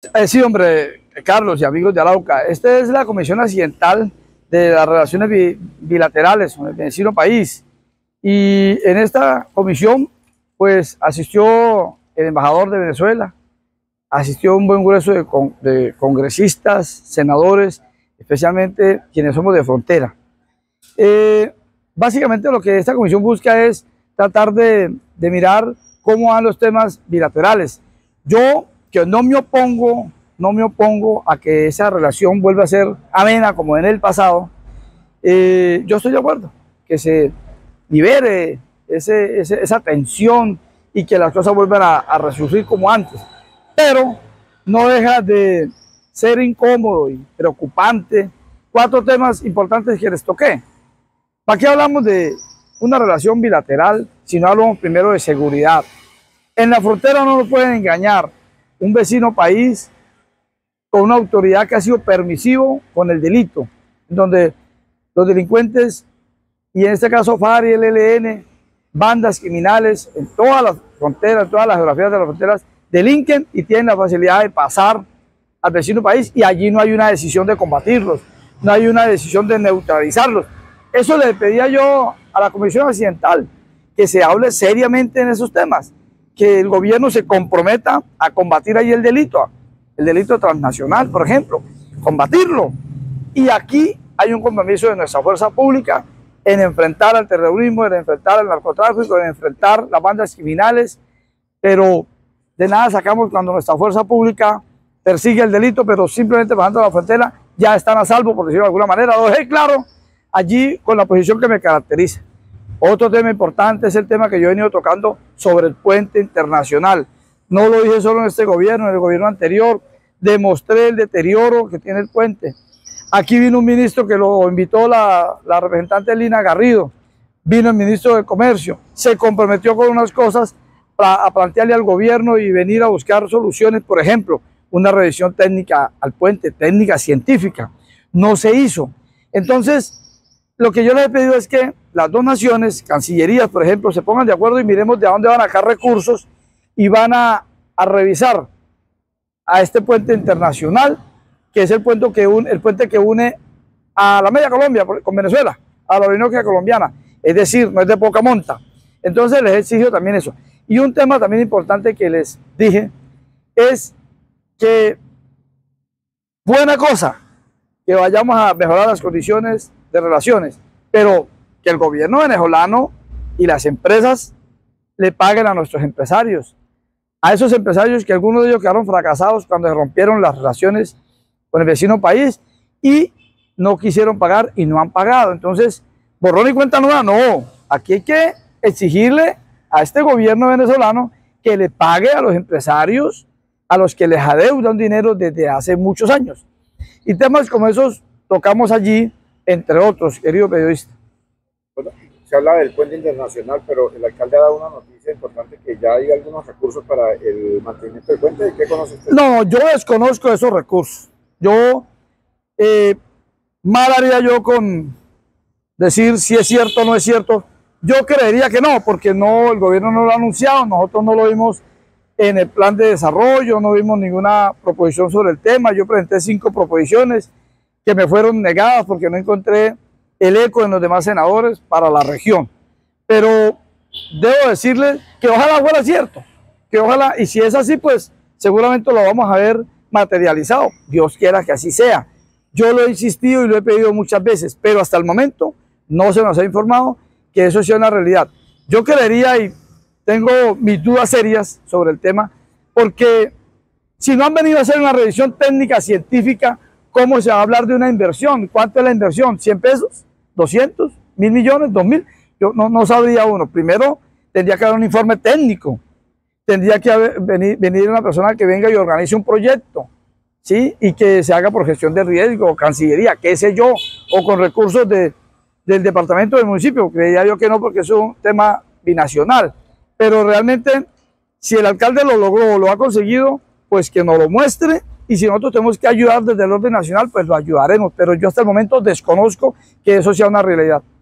Sí, hombre, Carlos y amigos de Arauca, esta es la Comisión Accidental de las Relaciones Bilaterales con el vecino país. Y en esta comisión, pues, asistió el embajador de Venezuela, asistió un buen grueso de congresistas, senadores, especialmente quienes somos de frontera. Básicamente lo que esta comisión busca es tratar de mirar cómo van los temas bilaterales. Yo, que no me opongo a que esa relación vuelva a ser amena como en el pasado, yo estoy de acuerdo que se libere esa tensión y que las cosas vuelvan a resurgir como antes. Pero no deja de ser incómodo y preocupante. 4 temas importantes que les toqué. ¿Para qué hablamos de una relación bilateral si no hablamos primero de seguridad? En la frontera no nos pueden engañar un vecino país con una autoridad que ha sido permisivo con el delito, donde los delincuentes, y en este caso FARC y el ELN, bandas criminales en todas las fronteras, en todas las geografías de las fronteras, delinquen y tienen la facilidad de pasar al vecino país, y allí no hay una decisión de combatirlos, no hay una decisión de neutralizarlos. Eso le pedía yo a la Comisión Accidental, que se hable seriamente en esos temas, que el gobierno se comprometa a combatir ahí el delito transnacional, por ejemplo, combatirlo. Y aquí hay un compromiso de nuestra fuerza pública en enfrentar al terrorismo, en enfrentar al narcotráfico, en enfrentar las bandas criminales, pero de nada sacamos cuando nuestra fuerza pública persigue el delito, pero simplemente bajando la frontera ya están a salvo, por decirlo de alguna manera. Lo dejé claro allí con la posición que me caracteriza. Otro tema importante es el tema que yo he venido tocando sobre el puente internacional. No lo dije solo en este gobierno, en el gobierno anterior, demostré el deterioro que tiene el puente. Aquí vino un ministro que lo invitó la representante Lina Garrido, vino el ministro de Comercio, se comprometió con unas cosas a plantearle al gobierno y venir a buscar soluciones, por ejemplo, una revisión técnica al puente, técnica científica. No se hizo. Entonces, lo que yo les he pedido es que las dos naciones, cancillerías, por ejemplo, se pongan de acuerdo y miremos de dónde van a sacar recursos y van a revisar a este puente internacional, que es el puente que une a la media Colombia con Venezuela, a la Orinoquia colombiana, es decir, no es de poca monta. Entonces les exijo también eso. Y un tema también importante que les dije es que buena cosa que vayamos a mejorar las condiciones de relaciones, pero que el gobierno venezolano y las empresas le paguen a nuestros empresarios, a esos empresarios que algunos de ellos quedaron fracasados cuando se rompieron las relaciones con el vecino país y no quisieron pagar y no han pagado. Entonces, borrón y cuenta nueva, no. Aquí hay que exigirle a este gobierno venezolano que le pague a los empresarios a los que les adeudan dinero desde hace muchos años. Y temas como esos tocamos allí, entre otros, querido periodista. Bueno, se habla del puente internacional, pero el alcalde ha dado una noticia importante, que ya hay algunos recursos para el mantenimiento del puente. ¿Qué conoce usted? No, yo desconozco esos recursos. Yo, mal haría yo con decir si es cierto o no es cierto. Yo creería que no, porque no, el gobierno no lo ha anunciado, nosotros no lo vimos en el plan de desarrollo, no vimos ninguna proposición sobre el tema. Yo presenté 5 proposiciones que me fueron negadas porque no encontré el eco en los demás senadores para la región. Pero debo decirles que ojalá fuera cierto, que ojalá, y si es así, pues seguramente lo vamos a ver materializado. Dios quiera que así sea. Yo lo he insistido y lo he pedido muchas veces, pero hasta el momento no se nos ha informado que eso sea una realidad. Yo creería, y tengo mis dudas serias sobre el tema, porque si no han venido a hacer una revisión técnica científica, ¿cómo se va a hablar de una inversión? ¿Cuánto es la inversión? ¿100 pesos? ¿200? ¿1.000 millones? ¿2.000? Yo no sabría uno. Primero tendría que haber un informe técnico, tendría que venir una persona que venga y organice un proyecto, ¿sí? Y que se haga por gestión de riesgo, cancillería, qué sé yo, o con recursos del departamento del municipio. Creía yo que no, porque eso es un tema binacional. Pero realmente, si el alcalde lo logró o lo ha conseguido, pues que nos lo muestre, y si nosotros tenemos que ayudar desde el orden nacional, pues lo ayudaremos. Pero yo hasta el momento desconozco que eso sea una realidad.